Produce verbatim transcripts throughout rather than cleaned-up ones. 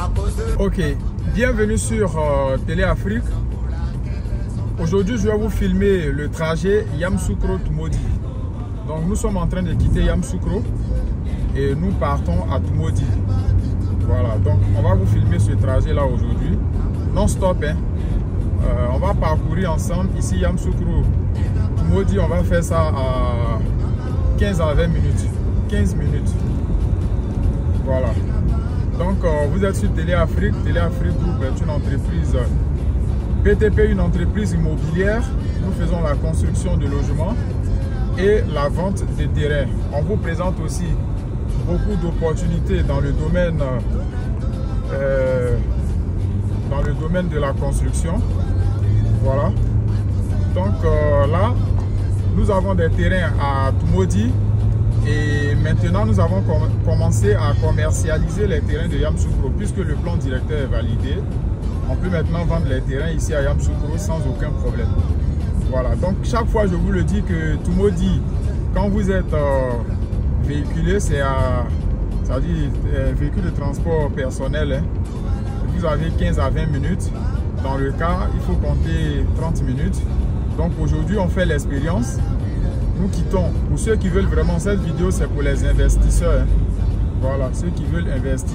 Ok, bienvenue sur euh, Télé Afrique. Aujourd'hui, je vais vous filmer le trajet Yamoussoukro-Tumodi. Donc, nous sommes en train de quitter Yamoussoukro et nous partons à Tumodi. Voilà, donc on va vous filmer ce trajet-là aujourd'hui, non-stop. Hein. Euh, on va parcourir ensemble ici Yamoussoukro-Tumodi. On va faire ça à quinze à vingt minutes. quinze minutes. Voilà. Donc, euh, vous êtes sur Télé Afrique. Télé Afrique Group est une entreprise B T P, une entreprise immobilière. Nous faisons la construction de logements et la vente de terrains. On vous présente aussi beaucoup d'opportunités dans le domaine euh, dans le domaine de la construction. Voilà. Donc euh, là, nous avons des terrains à Tumodi. Et maintenant, nous avons com commencé à commercialiser les terrains de Yamoussoukro. Puisque le plan directeur est validé, on peut maintenant vendre les terrains ici à Yamoussoukro sans aucun problème. Voilà, donc chaque fois je vous le dis que Tumodi, quand vous êtes euh, véhiculé, c'est à, ça veut dire euh, véhicule de transport personnel. Hein. Vous avez quinze à vingt minutes. Dans le cas, il faut compter trente minutes. Donc aujourd'hui, on fait l'expérience. Nous quittons. Pour ceux qui veulent vraiment, cette vidéo, c'est pour les investisseurs. Hein. Voilà, ceux qui veulent investir.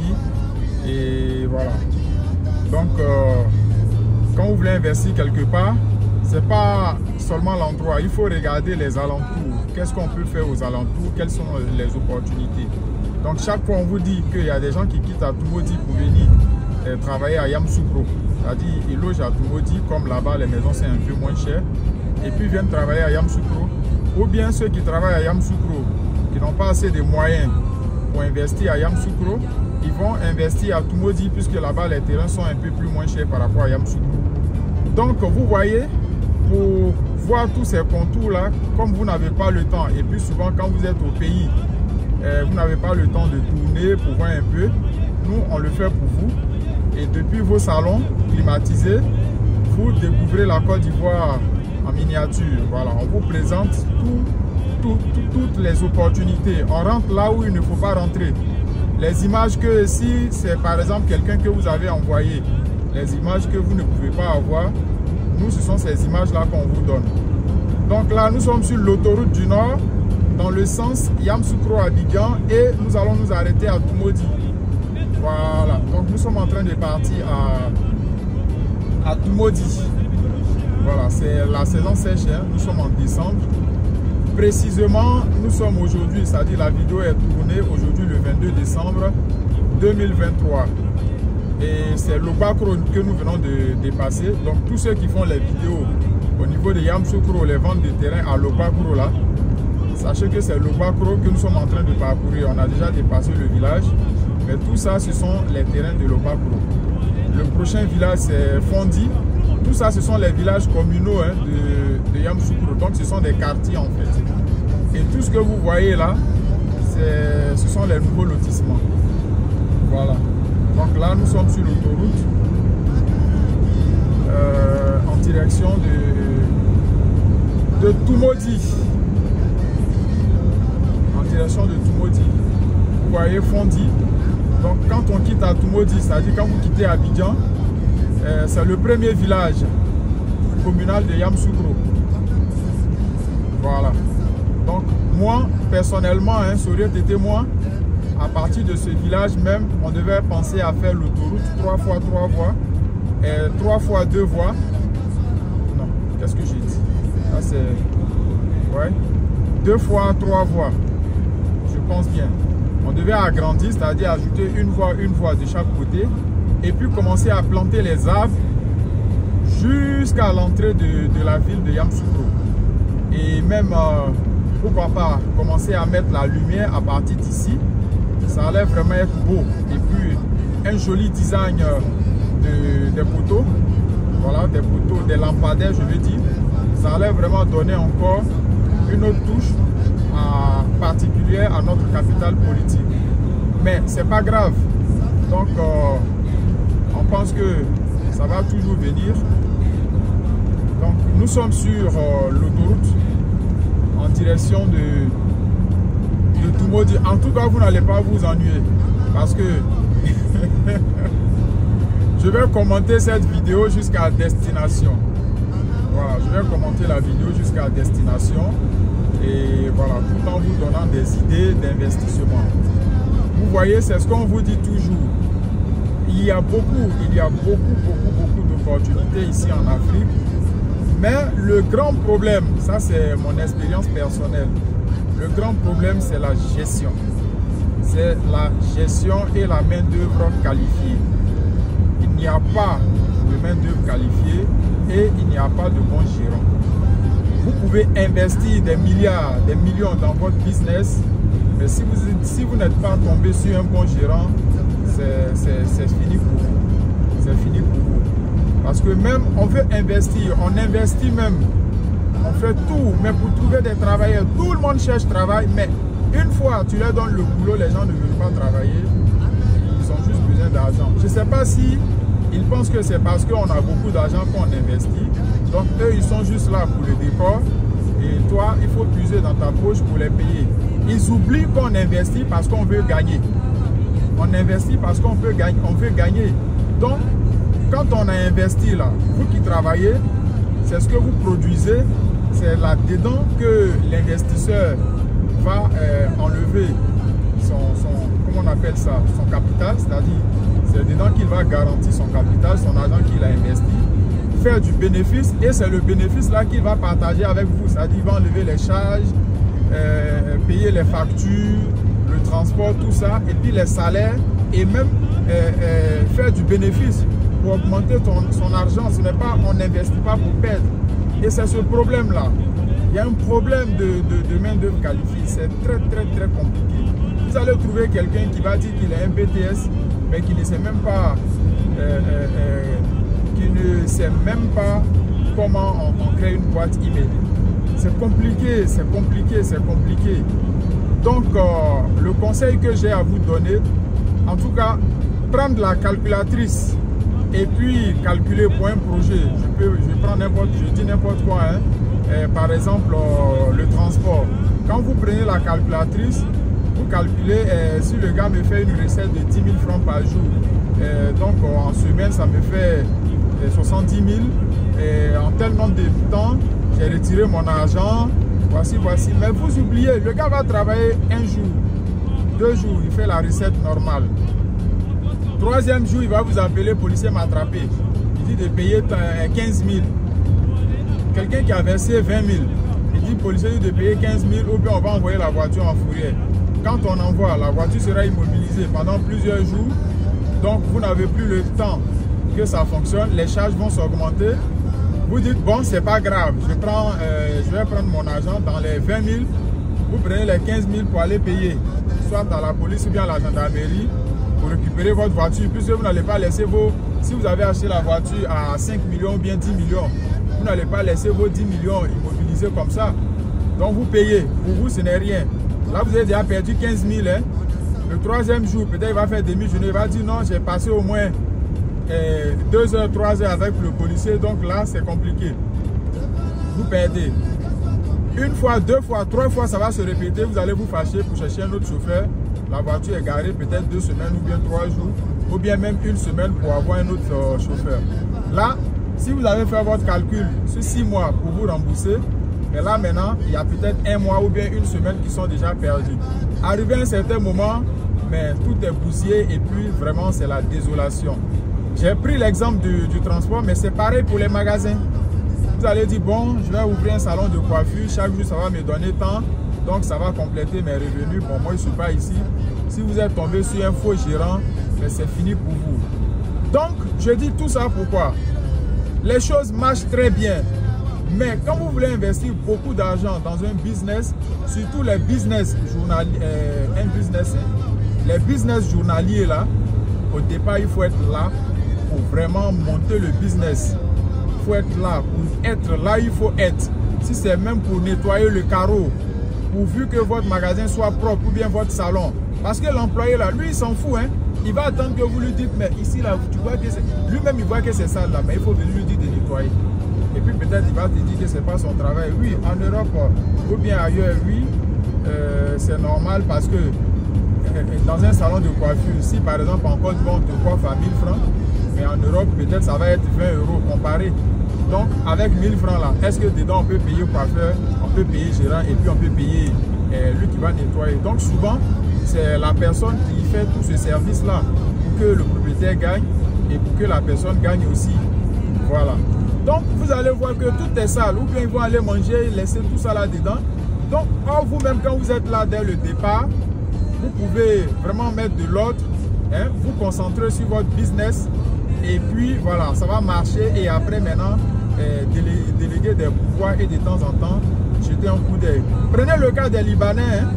Et voilà. Donc, euh, quand vous voulez investir quelque part, c'est pas seulement l'endroit. Il faut regarder les alentours. Qu'est-ce qu'on peut faire aux alentours? Quelles sont les opportunités? Donc, chaque fois, on vous dit qu'il y a des gens qui quittent à Tumodi pour venir euh, travailler à Yamoussoukro. C'est-à-dire, ils logent à Tumodi, comme là-bas, les maisons, c'est un peu moins cher. Et puis, viennent travailler à Yamoussoukro. Ou bien ceux qui travaillent à Yamoussoukro, qui n'ont pas assez de moyens pour investir à Yamoussoukro, ils vont investir à Tumodi, puisque là-bas les terrains sont un peu plus moins chers par rapport à Yamoussoukro. Donc vous voyez, pour voir tous ces contours-là, comme vous n'avez pas le temps, et puis souvent quand vous êtes au pays, euh, vous n'avez pas le temps de tourner pour voir un peu, nous on le fait pour vous. Et depuis vos salons climatisés, vous découvrez la Côte d'Ivoire en miniature. Voilà, on vous présente tout, tout, tout, toutes les opportunités. On rentre là où il ne faut pas rentrer. Les images que si c'est par exemple quelqu'un que vous avez envoyé, les images que vous ne pouvez pas avoir, nous ce sont ces images là qu'on vous donne. Donc là nous sommes sur l'autoroute du Nord dans le sens Yamoussoukro-Abidjan et nous allons nous arrêter à Tumodi. Voilà, donc nous sommes en train de partir à, à Tumodi. Voilà, c'est la saison sèche, hein. Nous sommes en décembre. Précisément, nous sommes aujourd'hui, c'est-à-dire la vidéo est tournée aujourd'hui le vingt-deux décembre deux mille vingt-trois. Et c'est Lobakro que nous venons de dépasser. Donc tous ceux qui font les vidéos au niveau de Yamoussoukro, les ventes de terrain à Lobakro là, sachez que c'est Lobakro que nous sommes en train de parcourir. On a déjà dépassé le village, mais tout ça, ce sont les terrains de Lobakro. Le prochain village, c'est Fondi. Tout ça, ce sont les villages communaux hein, de, de Yamoussoukro. Donc, ce sont des quartiers en fait. Et tout ce que vous voyez là, ce sont les nouveaux lotissements. Voilà. Donc là, nous sommes sur l'autoroute euh, en direction de, de Tumodi. En direction de Tumodi. Vous voyez Fondi. Donc, quand on quitte à Tumodi, c'est-à-dire quand vous quittez Abidjan, Euh, c'est le premier village communal de Yamoussoukro. Voilà. Donc moi, personnellement, hein, ça aurait été moi, à partir de ce village même, on devait penser à faire l'autoroute trois fois trois voies, et trois fois deux voies. Non, qu'est-ce que j'ai dit? Là c'est... Ouais. Deux fois trois voies. Je pense bien. On devait agrandir, c'est-à-dire ajouter une voie, une voie de chaque côté. Et puis commencer à planter les arbres jusqu'à l'entrée de, de la ville de Yamoussoukro. Et même, euh, pourquoi pas, commencer à mettre la lumière à partir d'ici. Ça allait vraiment être beau. Et puis, un joli design de, des poteaux. Voilà, des poteaux, des lampadaires, je veux dire. Ça allait vraiment donner encore une autre touche à, particulière à notre capitale politique. Mais c'est pas grave. Donc, euh, on pense que ça va toujours venir. Donc nous sommes sur euh, l'autoroute en direction de, de Tumodi. En tout cas, vous n'allez pas vous ennuyer parce que je vais commenter cette vidéo jusqu'à destination. Voilà, je vais commenter la vidéo jusqu'à destination. Et voilà, tout en vous donnant des idées d'investissement. Vous voyez, c'est ce qu'on vous dit toujours. Il y a beaucoup, il y a beaucoup, beaucoup, beaucoup d'opportunités ici en Afrique. Mais le grand problème, ça c'est mon expérience personnelle, le grand problème c'est la gestion. C'est la gestion et la main-d'œuvre qualifiée. Il n'y a pas de main-d'œuvre qualifiée et il n'y a pas de bons gérants. Vous pouvez investir des milliards, des millions dans votre business, mais si vous, si vous n'êtes pas tombé sur un bon gérant, c'est fini pour vous. C'est fini pour vous. Parce que même on veut investir, on investit même, on fait tout, mais pour trouver des travailleurs, tout le monde cherche travail, mais une fois tu leur donnes le boulot, les gens ne veulent pas travailler, ils ont juste besoin d'argent. Je ne sais pas si ils pensent que c'est parce qu'on a beaucoup d'argent qu'on investit, donc eux ils sont juste là pour le décor, et toi il faut puiser dans ta poche pour les payer. Ils oublient qu'on investit parce qu'on veut gagner. On investit parce qu'on veut gagner, on veut gagner. Donc, quand on a investi là, vous qui travaillez, c'est ce que vous produisez, c'est là-dedans que l'investisseur va euh, enlever son, son, comment on appelle ça, son capital, c'est-à-dire, c'est dedans qu'il va garantir son capital, son argent qu'il a investi, faire du bénéfice, et c'est le bénéfice là qu'il va partager avec vous, c'est-à-dire, il va enlever les charges, euh, payer les factures, le transport, tout ça, et puis les salaires, et même euh, euh, faire du bénéfice pour augmenter ton, son argent. Ce n'est pas, on n'investit pas pour perdre. Et c'est ce problème-là. Il y a un problème de, de, de main-d'œuvre qualifiée. C'est très, très, très compliqué. Vous allez trouver quelqu'un qui va dire qu'il est un B T S, mais qui ne sait même pas, euh, euh, euh, qui ne sait même pas comment on, on crée une boîte email. C'est compliqué, c'est compliqué, c'est compliqué. Donc, euh, le conseil que j'ai à vous donner, en tout cas, prendre la calculatrice et puis calculer pour un projet. Je peux, je prends n'importe, je dis n'importe quoi. Hein. Euh, par exemple, euh, le transport. Quand vous prenez la calculatrice, vous calculez euh, si le gars me fait une recette de dix mille francs par jour. Euh, donc, euh, en semaine, ça me fait euh, soixante-dix mille. Et en tel nombre de temps, j'ai retiré mon argent. Voici, voici. Mais vous oubliez, le gars va travailler un jour, deux jours, il fait la recette normale. Troisième jour, il va vous appeler, policier m'a attrapé. Il dit de payer quinze mille. Quelqu'un qui a versé vingt mille, il dit, policier dit de payer quinze mille ou bien on va envoyer la voiture en fourrière. Quand on envoie, la voiture sera immobilisée pendant plusieurs jours. Donc, vous n'avez plus le temps que ça fonctionne. Les charges vont s'augmenter. Vous dites, bon, c'est pas grave, je, prends, euh, je vais prendre mon argent dans les vingt mille, vous prenez les quinze mille pour aller payer, soit à la police ou bien à la gendarmerie, pour récupérer votre voiture, puisque vous n'allez pas laisser vos, si vous avez acheté la voiture à cinq millions ou bien dix millions, vous n'allez pas laisser vos dix millions immobilisés comme ça. Donc vous payez, pour vous ce n'est rien. Là vous avez déjà perdu quinze mille, hein. Le troisième jour, peut-être il va faire demi-journée, il va dire non, j'ai passé au moins Et deux heures, trois heures avec le policier, donc là c'est compliqué. Vous perdez. Une fois, deux fois, trois fois, ça va se répéter. Vous allez vous fâcher pour chercher un autre chauffeur. La voiture est garée peut-être deux semaines ou bien trois jours, ou bien même une semaine pour avoir un autre euh, chauffeur. Là, si vous avez fait votre calcul sur six mois pour vous rembourser, mais là maintenant, il y a peut-être un mois ou bien une semaine qui sont déjà perdus. Arrivé à un certain moment, mais tout est bousillé et puis vraiment c'est la désolation. J'ai pris l'exemple du, du transport, mais c'est pareil pour les magasins. Vous allez dire, bon, je vais ouvrir un salon de coiffure, chaque jour ça va me donner tant, donc ça va compléter mes revenus. Bon, moi je ne suis pas ici. Si vous êtes tombé sur un faux gérant, c'est fini pour vous. Donc, je dis tout ça pourquoi? Les choses marchent très bien. Mais quand vous voulez investir beaucoup d'argent dans un business, surtout les business journaliers, euh, un business, hein, les business journaliers là, au départ il faut être là pour vraiment monter le business. Il faut être là, pour être là il faut être. Si c'est même pour nettoyer le carreau, pourvu que votre magasin soit propre ou bien votre salon. Parce que l'employé là, lui il s'en fout, hein. Il va attendre que vous lui dites, mais ici là, tu vois que c'est... Lui-même il voit que c'est sale là, mais il faut venir lui dire de nettoyer. Et puis peut-être il va te dire que ce n'est pas son travail. Oui, en Europe ou bien ailleurs, oui, euh, c'est normal parce que euh, dans un salon de coiffure, si par exemple en Côte d'Ivoire on te coiffe à mille francs, Mais en Europe, peut-être ça va être vingt euros comparé. Donc, avec mille francs là, est-ce que dedans on peut payer coiffeur, on peut payer gérant et puis on peut payer euh, lui qui va nettoyer. Donc, souvent, c'est la personne qui fait tout ce service-là pour que le propriétaire gagne et pour que la personne gagne aussi. Voilà. Donc, vous allez voir que tout est sale. Ou bien ils vont aller manger, laisser tout ça là-dedans. Donc, vous-même, quand vous êtes là dès le départ, vous pouvez vraiment mettre de l'ordre, hein, vous concentrer sur votre business. Et puis, voilà, ça va marcher. Et après, maintenant, euh, délé déléguer des pouvoirs et de temps en temps, jeter un coup d'œil. Prenez le cas des Libanais, hein,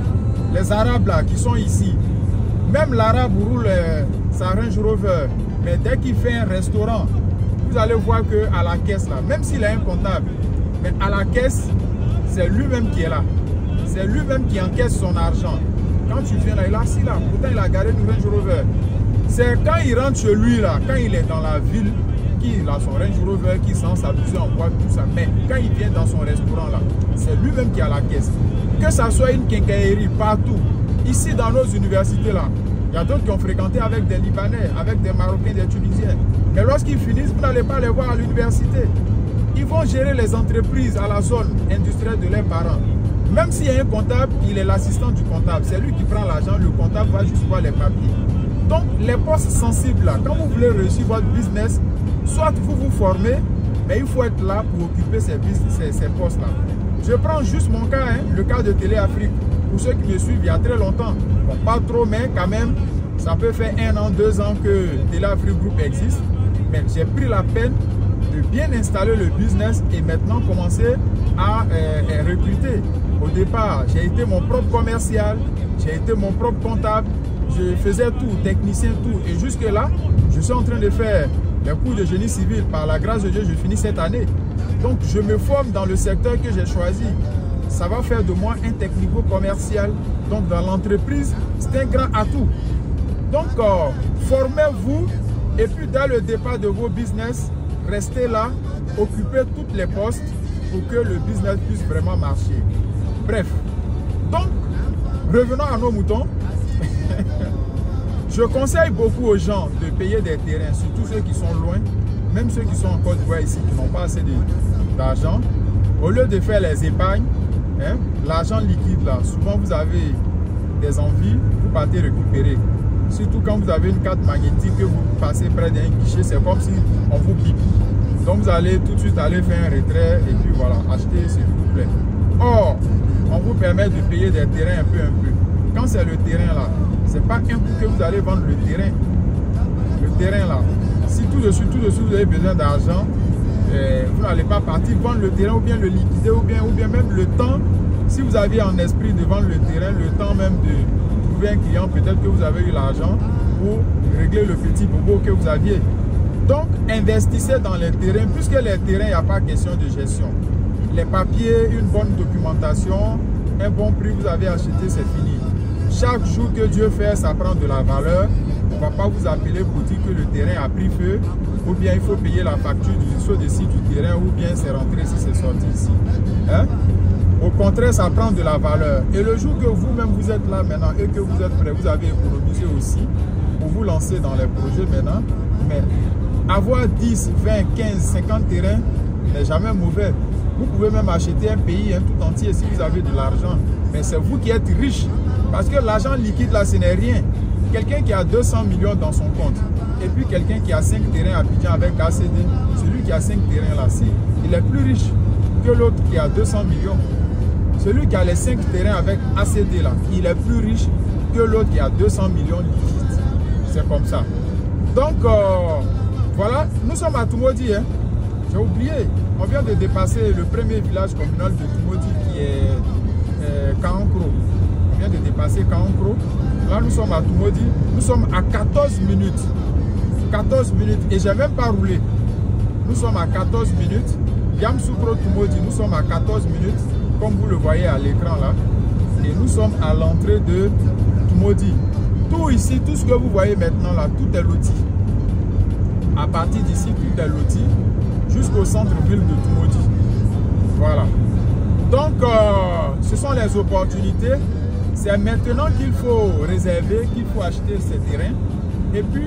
les Arabes là, qui sont ici. Même l'Arabe roule euh, sa Range Rover. Mais dès qu'il fait un restaurant, vous allez voir qu'à la caisse, là, même s'il a un comptable, mais à la caisse, c'est lui-même qui est là. C'est lui-même qui encaisse son argent. Quand tu viens là, il est assis là. Pourtant, il a garé une Range Rover. C'est quand il rentre chez lui, là, quand il est dans la ville, qu'il a son Range Rover, qu'il sent s'amuser en boîte, tout ça. Mais quand il vient dans son restaurant, là, c'est lui-même qui a la caisse. Que ça soit une quincaillerie, partout. Ici, dans nos universités, là, il y a d'autres qui ont fréquenté avec des Libanais, avec des Marocains, des Tunisiens. Mais lorsqu'ils finissent, vous n'allez pas les voir à l'université. Ils vont gérer les entreprises à la zone industrielle de leurs parents. Même s'il y a un comptable, il est l'assistant du comptable. C'est lui qui prend l'argent, le comptable va juste voir les papiers. Donc, les postes sensibles, là, quand vous voulez réussir votre business, soit vous vous formez, mais il faut être là pour occuper ces, ces, ces postes-là. Je prends juste mon cas, hein, le cas de Télé Afrique. Pour ceux qui me suivent il y a très longtemps, bon, pas trop, mais quand même, ça peut faire un an, deux ans que Télé Afrique Group existe. Mais j'ai pris la peine de bien installer le business et maintenant commencer à euh, recruter. Au départ, j'ai été mon propre commercial, j'ai été mon propre comptable, je faisais tout, technicien, tout. Et jusque là, je suis en train de faire les cours de génie civil. Par la grâce de Dieu, je finis cette année. Donc, je me forme dans le secteur que j'ai choisi. Ça va faire de moi un technico-commercial. Donc, dans l'entreprise, c'est un grand atout. Donc, euh, formez-vous et puis, dès le départ de vos business, restez là, occupez toutes les postes pour que le business puisse vraiment marcher. Bref, donc, revenons à nos moutons. Je conseille beaucoup aux gens de payer des terrains, surtout ceux qui sont loin, même ceux qui sont en Côte d'Ivoire ici, qui n'ont pas assez d'argent. Au lieu de faire les épargnes, hein, l'argent liquide là, souvent vous avez des envies, vous partez récupérer. Surtout quand vous avez une carte magnétique, que vous passez près d'un guichet, c'est comme si on vous pique. Donc vous allez tout de suite aller faire un retrait et puis voilà, acheter s'il vous plaît. Or, on vous permet de payer des terrains un peu un peu. Quand c'est le terrain là, c'est pas un coup que vous allez vendre le terrain. Le terrain là, si tout de suite, tout de suite vous avez besoin d'argent, eh, vous n'allez pas partir vendre le terrain ou bien le liquider ou bien, ou bien même le temps. Si vous aviez en esprit de vendre le terrain, le temps même de trouver un client, peut-être que vous avez eu l'argent pour régler le petit bobo que vous aviez. Donc, investissez dans les terrains, puisque les terrains, il n'y a pas question de gestion. Les papiers, une bonne documentation, un bon prix, vous avez acheté, c'est fini. Chaque jour que Dieu fait, ça prend de la valeur. On ne va pas vous appeler pour dire que le terrain a pris feu, ou bien il faut payer la facture du saut de site du terrain, ou bien c'est rentré si c'est sorti ici. Hein? Au contraire, ça prend de la valeur. Et le jour que vous-même vous êtes là maintenant et que vous êtes prêt, vous avez économisé aussi pour vous lancer dans les projets maintenant. Mais avoir dix, vingt, quinze, cinquante terrains n'est jamais mauvais. Vous pouvez même acheter un pays hein, tout entier si vous avez de l'argent. Mais c'est vous qui êtes riche. Parce que l'argent liquide là, ce n'est rien. Quelqu'un qui a deux cents millions dans son compte et puis quelqu'un qui a cinq terrains à Abidjan avec A C D, celui qui a cinq terrains là, si, il est plus riche que l'autre qui a deux cents millions. Celui qui a les cinq terrains avec A C D là, il est plus riche que l'autre qui a deux cents millions liquides. C'est comme ça. Donc, euh, voilà, nous sommes à Tumodi. Hein. J'ai oublié, on vient de dépasser le premier village communal de Tumodi qui est euh, Kankro. On vient de dépasser Kankro. Là, nous sommes à Tumodi. Nous sommes à quatorze minutes. quatorze minutes. Et je n'ai même pas roulé. Nous sommes à quatorze minutes. Yamoussoukro Tumodi, nous sommes à quatorze minutes. Comme vous le voyez à l'écran là. Et nous sommes à l'entrée de Tumodi. Tout ici, tout ce que vous voyez maintenant là, tout est loti. À partir d'ici, tout est loti. Jusqu'au centre-ville de Tumodi. Voilà. Donc, euh, ce sont les opportunités. C'est maintenant qu'il faut réserver, qu'il faut acheter ces terrains. Et puis,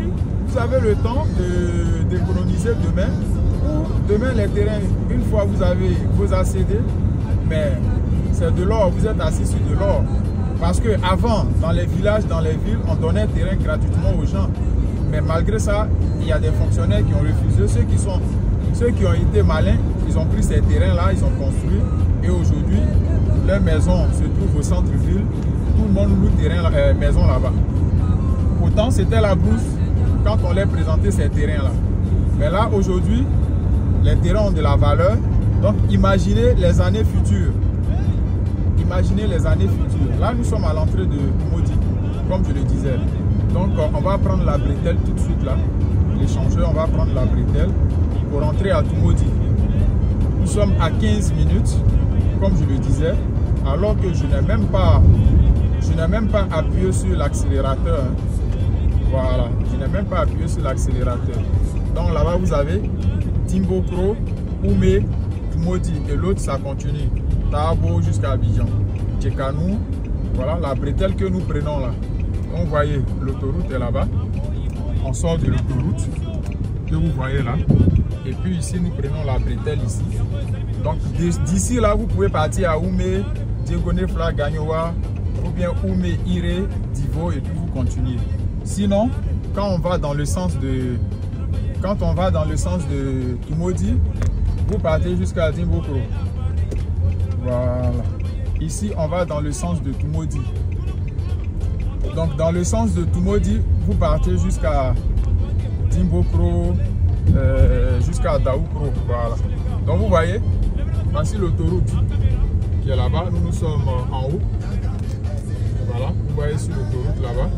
vous avez le temps d'économiser demain. Ou demain, les terrains, une fois vous avez vos A C D, mais c'est de l'or, vous êtes assis sur de l'or. Parce qu'avant, dans les villages, dans les villes, on donnait terrain gratuitement aux gens. Mais malgré ça, il y a des fonctionnaires qui ont refusé. Ceux qui, sont, ceux qui ont été malins, ils ont pris ces terrains-là, ils ont construit. Et aujourd'hui, leur maison se trouve au centre-ville. Tout le monde loue terrain, euh, maison là-bas. Pourtant, c'était la brousse quand on leur présentait ces terrains-là. Mais là, aujourd'hui, les terrains ont de la valeur. Donc, imaginez les années futures. Imaginez les années futures. Là, nous sommes à l'entrée de Tumodi, comme je le disais. Donc, on va prendre la bretelle tout de suite là. L'échangeur, on va prendre la bretelle pour rentrer à Tumodi. Nous sommes à quinze minutes, comme je le disais, alors que je n'ai même pas, je n'ai même pas appuyé sur l'accélérateur. Voilà, je n'ai même pas appuyé sur l'accélérateur. Donc là-bas, vous avez Timbokro, Oumé, Tumodi et l'autre, ça continue. Tabo jusqu'à Abidjan. Tchekanou, voilà la bretelle que nous prenons là. Donc vous voyez, l'autoroute est là-bas. On sort de l'autoroute que vous voyez là. Et puis ici, nous prenons la bretelle ici. Donc d'ici là, vous pouvez partir à Oumé, Diegone, Fla, Gagnoa, ou bien Oumé, Iré, Divo, et puis vous continuez. Sinon, quand on va dans le sens de quand on va dans le sens de Tumodi, vous partez jusqu'à Dimbokro. Voilà. Ici, on va dans le sens de Tumodi. Donc, dans le sens de Tumodi, vous partez jusqu'à Dimbokro, euh, jusqu'à Daoukro. Voilà. Donc, vous voyez, voici l'autoroute qui est là-bas. Nous, nous sommes en haut. Voilà. Vous voyez sur l'autoroute là-bas.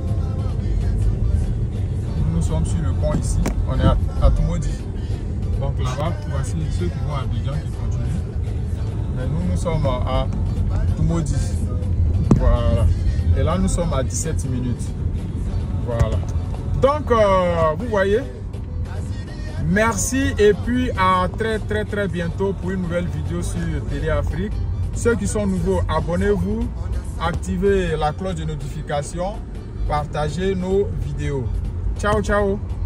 Nous, nous sommes sur le pont ici. On est à, à Tumodi. Donc, là-bas, voici ceux qui vont à Abidjan qui continuent. Mais nous, nous sommes à Tumodi. Voilà. Et là, nous sommes à dix-sept minutes. Voilà. Donc, euh, vous voyez. Merci et puis à très très très bientôt pour une nouvelle vidéo sur Télé Afrique. Ceux qui sont nouveaux, abonnez-vous, activez la cloche de notification, partagez nos vidéos. Ciao, ciao.